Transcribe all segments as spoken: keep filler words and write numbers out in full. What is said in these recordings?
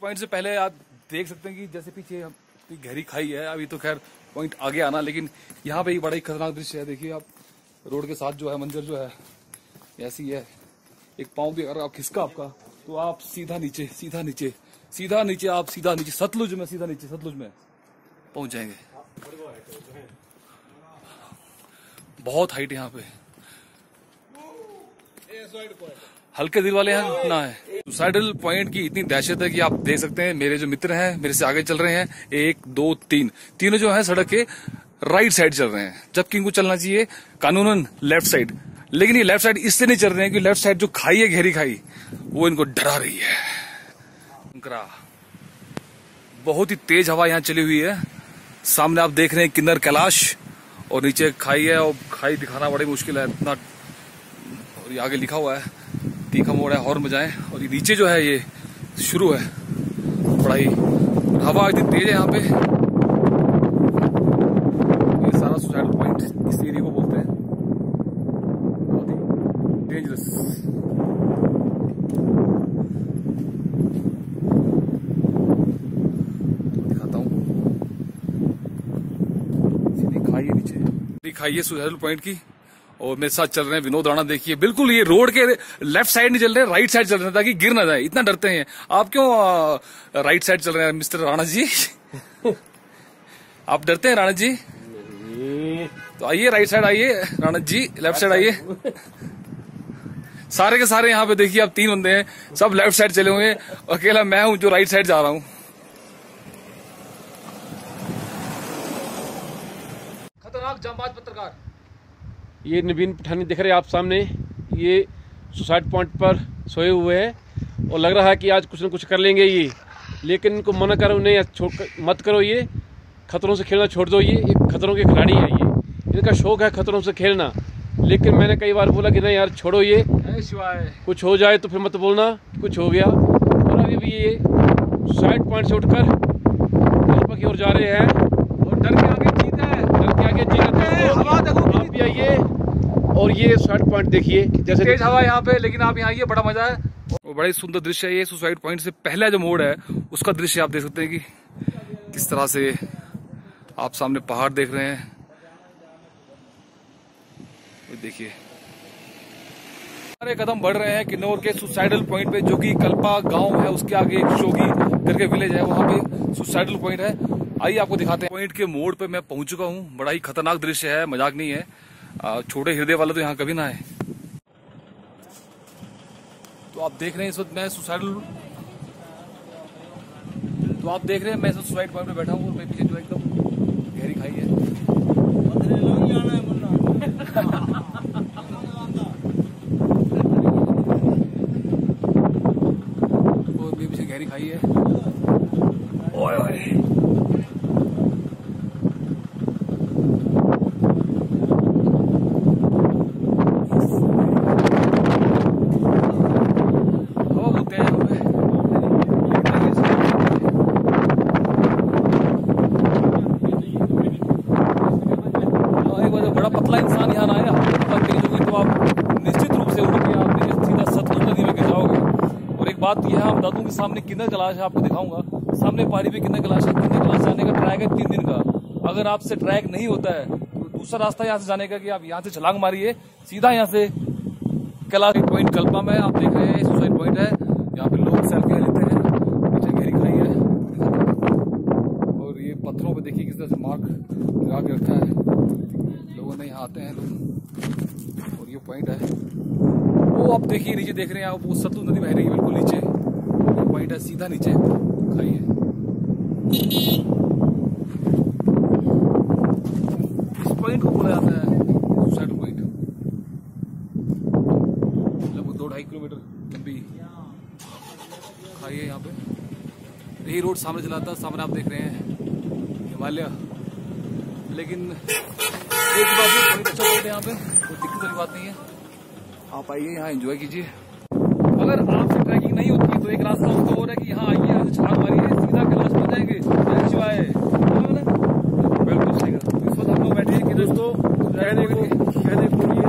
Point से पहले आप देख सकते हैं कि जैसे पीछे गहरी खाई है, अभी तो खैर पॉइंट आगे आना, लेकिन यहाँ पे ही बड़ा ही खतरनाक दृश्य है। देखिए आप, रोड के साथ जो है मंजर जो है ऐसी है, एक पाँव भी अगर आप खिसका आपका तो आप सीधा नीचे सीधा नीचे सीधा नीचे आप सीधा नीचे सतलुज में सीधा नीचे सतलुज में पहुंच जाएंगे। बहुत हाइट यहाँ पे, हल्के दिल वाले हैं ना है। सुसाइडल पॉइंट की इतनी दहशत है कि आप देख सकते हैं मेरे जो मित्र हैं मेरे से आगे चल रहे हैं, एक दो तीन तीनों जो है सड़क के राइट साइड चल रहे हैं, जबकि इनको चलना चाहिए कानूनन लेफ्ट साइड, लेकिन ये लेफ्ट साइड इससे नहीं चल रहे हैं कि लेफ्ट साइड जो खाई है गहरी खाई वो इनको डरा रही है। बहुत ही तेज हवा यहाँ चली हुई है। सामने आप देख रहे हैं किन्नर कैलाश और नीचे खाई है, और खाई दिखाना बड़ी मुश्किल है इतना। और ये आगे लिखा हुआ है तीखा मोड़ है, हॉर्न बजाएं। और ये नीचे जो है ये शुरू है बड़ा ही, हवा इतनी तेज है यहाँ पे। ये सारा सुसाइडल पॉइंट इस एरिया को बोलते हैं, बहुत ही डेंजरस। दिखाता हूँ, सीधी खाई है नीचे, खाई है सुसाइडल पॉइंट की। और मेरे साथ चल रहे हैं विनोद राणा। देखिए बिल्कुल ये रोड के लेफ्ट साइड नहीं चल रहे हैं, राइट साइड चल रहे हैं ताकि गिर ना जाए, इतना डरते हैं। आप क्यों राइट साइड चल रहे हैं मिस्टर राणा जी? आप डरते हैं राणा जी? तो आइए राइट साइड आइए राणा जी, लेफ्ट साइड आइए। सारे के सारे यहाँ पे देखिए आप तीन बंदे हैं, सब लेफ्ट साइड चले हुए हैं, अकेला मैं हूं जो राइट साइड जा रहा हूं। खतरनाक जांबाज पत्रकार ये नवीन पठानी दिख रहे हैं आप सामने, ये सुसाइड पॉइंट पर सोए हुए हैं और लग रहा है कि आज कुछ न कुछ कर लेंगे ये, लेकिन इनको मना करो, नहीं मत करो, ये खतरों से खेलना छोड़ दो, ये एक खतरों के खिलाड़ी है, ये इनका शौक है खतरों से खेलना। लेकिन मैंने कई बार बोला कि नहीं यार छोड़ो, ये कुछ हो जाए तो फिर मत बोलना कुछ हो गया। और अभी भी ये सुसाइड पॉइंट से उठकर कल्पा की ओर जा रहे हैं और डर के आगे जीत है, डर के आगे जीत है। आप भी आइए और ये सुसाइड पॉइंट देखिए, जैसे तेज हवा यहाँ पे, लेकिन आप यहाँ आइए, बड़ा मजा है और बड़ा ही सुंदर दृश्य है। ये सुसाइड पॉइंट से पहला जो मोड़ है उसका दृश्य आप देख सकते हैं कि किस तरह से आप सामने पहाड़ देख रहे हैं। देखिए सारे कदम बढ़ रहे हैं किन्नौर के सुसाइडल पॉइंट पे, जो कि कल्पा गांव है, उसके आगे एक शोगी करके विलेज है, वहां पे सुसाइडल पॉइंट है। आइए आपको दिखाते हैं। पॉइंट के मोड़ पे मैं पहुंच चुका हूं, बड़ा ही खतरनाक दृश्य है, मजाक नहीं है। छोटे हृदय वाले तो यहाँ कभी ना आए। तो आप देख रहे हैं इस वक्त मैं सुसाइडल तो आप देख रहे हैं मैं सुसाइड पॉइंट पे बैठा हूँ और मेरे पीछे जो एकदम गहरी खाई है। तो मेरे पीछे गहरी खाई है। ओए ओए इंसान यहाँ ना आए तो आप निश्चित रूप से उड़ के आप सीधा सतलुज नदी में गिर जाओगे। और एक बात यह हम दादू के सामने किन्नर कैलाश है, आपको दिखाऊंगा सामने पहाड़ी पे किन्नर कैलाश है। किन्नर कैलाश जाने का ट्रैक है तीन दिन का। अगर आपसे ट्रैक नहीं होता है तो दूसरा रास्ता यहाँ से जाने का कि आप यहाँ से छलांग मारिए सीधा यहाँ से कैलाश पॉइंट कल्पा में। आप देख रहे हैं सुसाइड पॉइंट है, यहाँ पे लोग सेल्फी लेते हैं, पीछे गहरी खाई है और ये पत्थरों पे देखिए किस तरह से मार्क लगा के रखा है। लोगों ने यहाँ आते हैं लोग। और ये पॉइंट है वो आप देखिए नीचे देख रहे हैं आप, वो सतलुज नदी बह रही है बिल्कुल नीचे। ये पॉइंट है सीधा नीचे खाई है। इस पॉइंट को बोला जाता है सुसाइड पॉइंट। लगभग दो ढाई किलोमीटर लंबी खाई है यहाँ पे। यही रोड सामने चलाता है, सामने आप देख रहे हैं हिमालय। लेकिन एक बात है, बहुत अच्छा रोड है यहाँ पे, कोई दिक्कत वाली बात नहीं है। आप आइए यहाँ एंजॉय कीजिए। अगर आपसे ट्रैकिंग नहीं होती तो एक रास्ता उसका हो रहा है कि यहाँ आइए, यहाँ से छलांग मारिए, सीधा कैलाश पहुंच जाएंगे। शिवाय बिल्कुल सही। इस वक्त हम लोग बैठे हैं कि दोस्तों कहने को कहने को लिए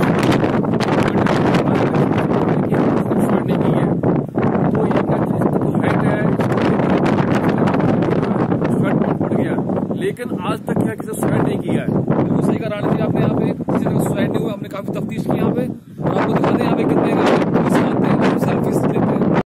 छोड़ने की है तो ये लेकिन आज तक यहाँ किसी सुसाइड नहीं किया है। बिल्कुल सही कहा राणा जी आपने, यहाँ पे किसी तरह सुसाइड नहीं हुआ। हमने काफी तफ्तीश की यहाँ पे, और आपको दिखा दें यहाँ पे कितने